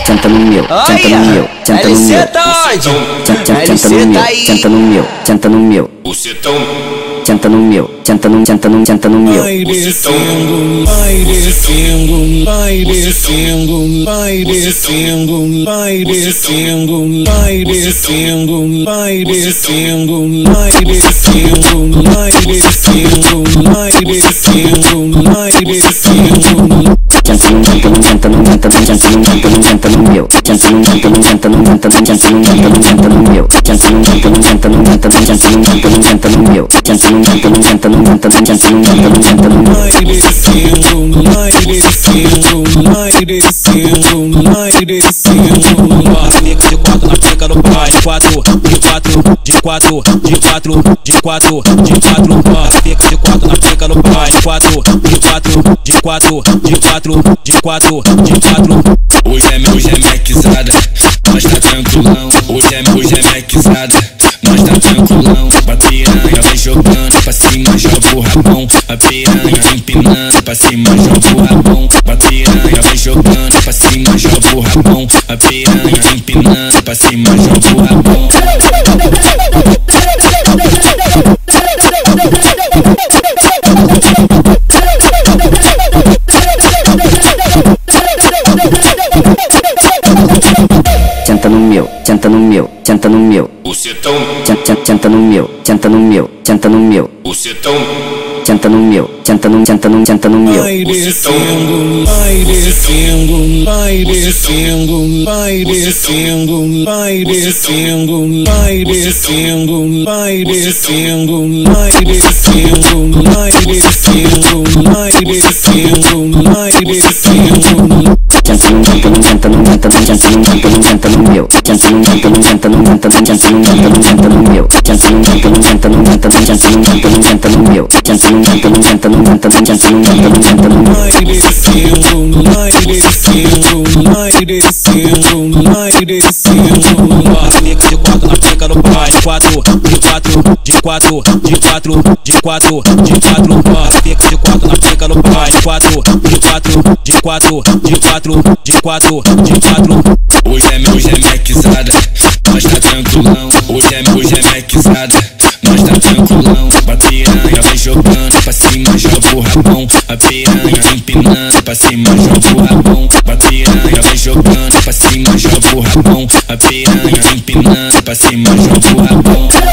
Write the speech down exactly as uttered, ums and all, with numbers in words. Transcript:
senta no meu, senta no meu, senta no meu. Senta no meu, senta no meu, senta no meu. Senta no meu, senta no, senta no, senta no meu. Vai descendo, vai descendo, vai descendo, vai descendo, vai descendo, vai descendo, vai descendo, vai descendo, vai descendo, vai descendo, vai descendo. Senta no, senta no, senta no, senta no, senta no, senta no meu. Senta no, senta no, senta no, senta no, senta no, senta no, senta no meu. Senta no, senta no, senta no, senta no, senta no, senta no, senta no meu. Senta no, senta no, senta no, senta no, senta no, senta no, senta no meu. Vai descendo, vai descendo, vai descendo, vai descendo. Fica de quatro na pica no pai, de quatro, de quatro, de quatro, de quatro, de quatro, de quatro. Fica de quatro na pica no pai, de quatro, de quatro, de quatro, de quatro, de quatro, de quatro. Hoje é, hoje é maquizada, nós tá tranquilão. Hoje é, hoje é maquizada, nós tá tranquilão. A piranha vai jogando pra cima, joga o rabão. A piranha empinando pra cima, joga o rabão. A piranha vai jogando pra cima, joga o rabão. A piranha empinando pra cima, joga o rabão. Senta no meu, senta no meu, senta no meu. Bucetão, Senta, senta no meu, senta no meu, senta no meu. bucetão, Senta no meu, senta no, senta no, senta no meu. Vai descendo, vai descendo, vai descendo, vai descendo, vai descendo, vai descendo, vai descendo, vai descendo, vai descendo, vai descendo, vai descendo. Senta no, senta no, senta no, senta no, senta no, senta no, senta no meu. Senta no, senta no, senta no, senta no, senta no, senta no, senta no meu. Senta no, senta no, senta no, senta no, senta no, senta no, senta no meu. Senta no, senta no, senta no, senta no, senta no, senta no, senta no meu. Vai descendo, vai descendo, vai descendo, vai descendo. Fica de quatro na pica no pai, de quatro, de quatro, de quatro, de quatro, de quatro, de quatro. Fica de quatro na pica no pai, de quatro, de quatro, de quatro, de quatro, de quatro, de quatro. hoje é, hoje é maquizada, nós tá tranquilão. Hoje é, hoje é maquizada, nós tá tranquilão. A piranha vai jogando pra cima, joga o rabão. A piranha empinando pra cima, joga o rabão. A piranha vai jogando pra cima, joga o rabão. A piranha empinando pra cima, joga o rabão.